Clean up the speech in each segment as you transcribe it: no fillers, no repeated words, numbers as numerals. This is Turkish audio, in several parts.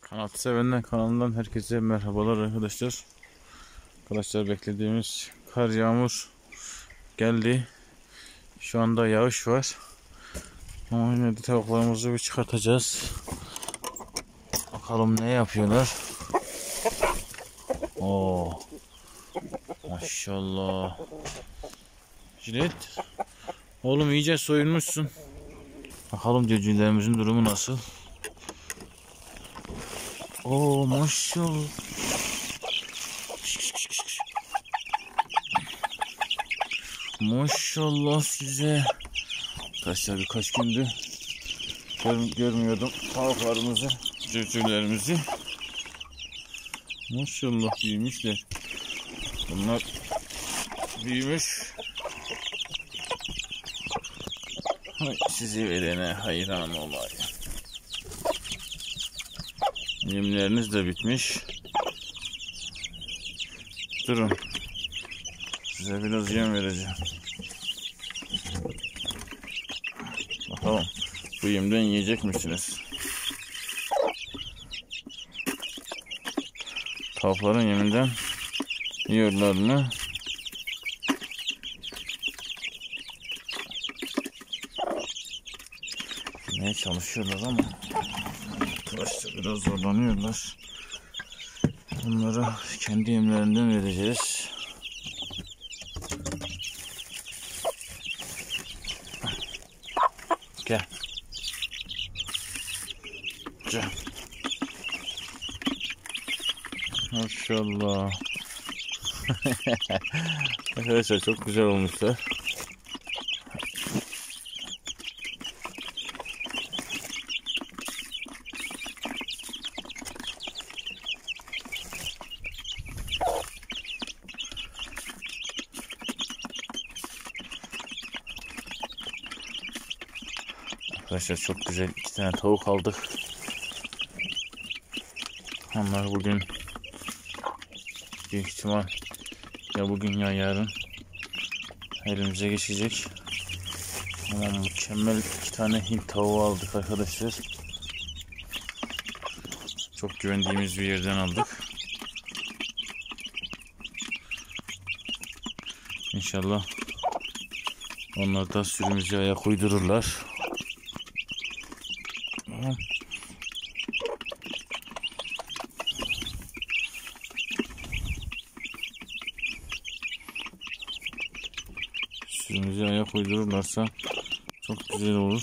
Kanat sevenler kanalından herkese merhabalar arkadaşlar. Arkadaşlar beklediğimiz kar yağmur geldi. Şu anda yağış var. Ama yine de tavuklarımızı bir çıkartacağız. Bakalım ne yapıyorlar. Oo, maşallah. Jilet. Oğlum iyice soyulmuşsun. Bakalım cücülerimizin durumu nasıl? Oo maşallah. Maşallah size. Arkadaşlar birkaç gündür görmüyordum tavuklarımızı, cücülerimizi. Maşallah büyümüşler. Bunlar büyümüş. Sizi verene hayran olayım. Yemleriniz de bitmiş. Durun. Size biraz yem vereceğim. Bakalım bu yemden yiyecek misiniz? Tavukların yeminden yiyorlar mı? Yemeye çalışıyorlar ama arkadaşlar biraz zorlanıyorlar. Onlara kendi yemlerinden vereceğiz. Gel. Gel. Maşallah. Arkadaşlar çok güzel olmuşlar. Arkadaşlar çok güzel 2 tane tavuk aldık. Onlar bugün büyük ihtimal ya bugün ya yarın elimize geçecek. Ama mükemmel 2 tane Hint tavuğu aldık arkadaşlar. Çok güvendiğimiz bir yerden aldık. İnşallah onlar da sürümüze ayak uydururlar. Sürümüze ayak uydururlarsa çok güzel olur.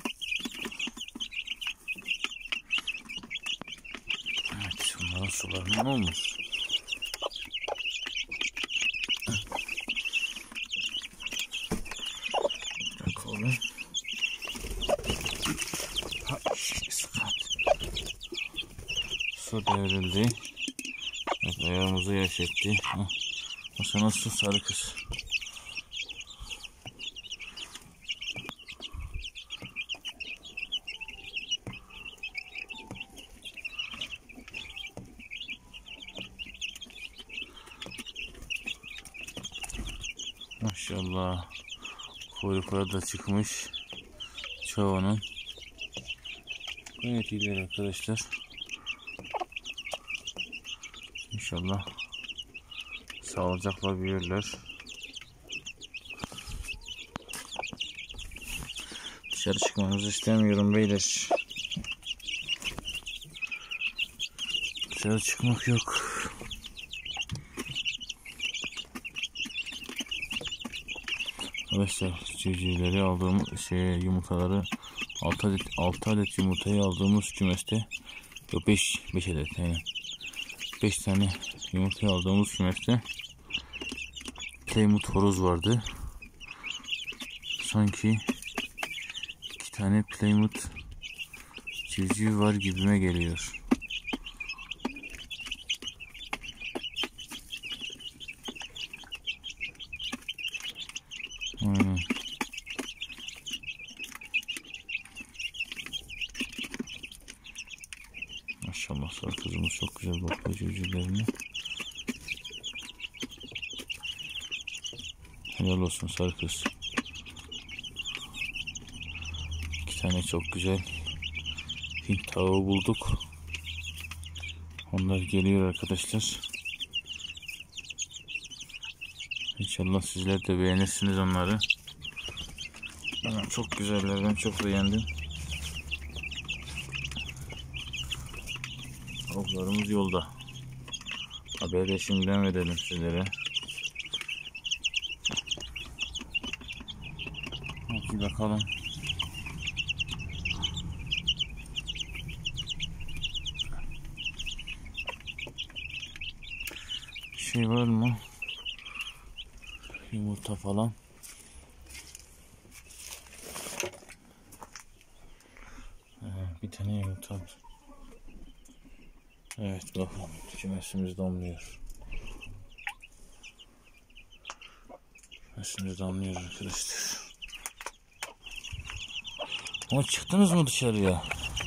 Evet, bunların sularından olmuş. Bakalım. Su devrildi. Evet, ayağımızı yaş etti. Nasıl nasıl sarı kız. Maşallah. Kuyrukları da çıkmış. Çoğunun. Gayet iyiler arkadaşlar. İnşallah sağlıcakla büyürler. Dışarı çıkmamızı istemiyorum beyler. Dışarı çıkmak yok. Arkadaşlar civcivleri aldığımız yumurtaları 6 adet yumurtayı aldığımız kümeste yok 5 adet yani 5 tane yumurtayı aldığımız kümeste Plymouth horoz vardı. Sanki 2 tane Plymouth civciv var gibime geliyor. Aynen. Maşallah sarı kızımız çok güzel bakıyor civcivlerine. Helal olsun sarı kız. 2 tane çok güzel Hint tavuğu bulduk. Onlar geliyor arkadaşlar. İnşallah sizler de beğenirsiniz onları. Çok güzeller, ben çok beğendim. Tavuklarımız yolda. Haberi de şimdiden verelim sizlere. Hadi bakalım. Şey var mı? Yumurta falan. Bir tane yumurta var. Evet bakalım. Kümesimiz damlıyor. Kümesimiz damlıyor arkadaşlar. Ama çıktınız mı dışarıya?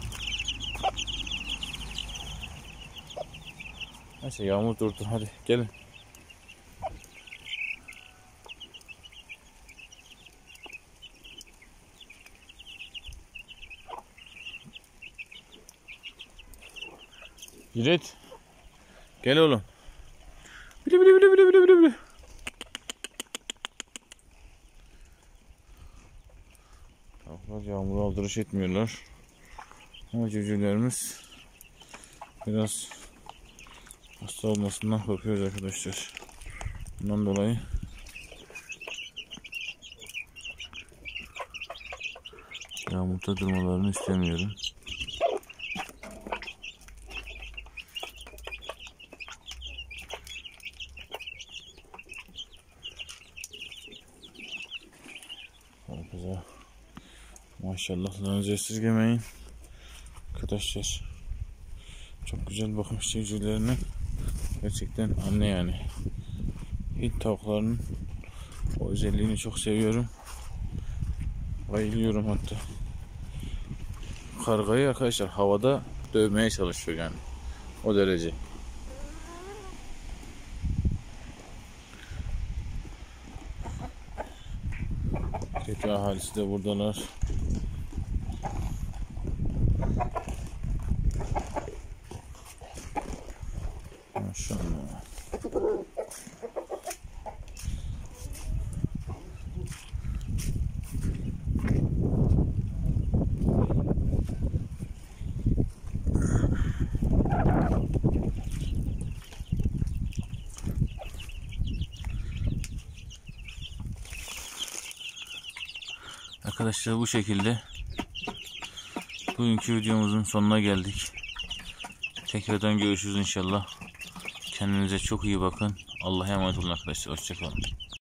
Neyse yağmur durdu. Hadi gelin. Yiğit. Gel oğlum. Bile bile bile bile bile bile. Tavuklar yağmuru aldırış etmiyorlar. Ama civcivlerimiz biraz hasta olmasından korkuyoruz arkadaşlar. Bundan dolayı yağmurda durmalarını istemiyorum. Herkese maşallah larınızı esirgemeyin arkadaşlar. Çok güzel bakmış civcivlerine. Gerçekten anne yani. Hint tavuklarının o özelliğini çok seviyorum. Bayılıyorum hatta. Kargayı arkadaşlar havada dövmeye çalışıyor yani. O derece. Kötü ahalisi de buradalar. Maşallah. Arkadaşlar bu şekilde bugünkü videomuzun sonuna geldik. Tekrardan görüşürüz inşallah. Kendinize çok iyi bakın. Allah'a emanet olun arkadaşlar. Hoşça kalın.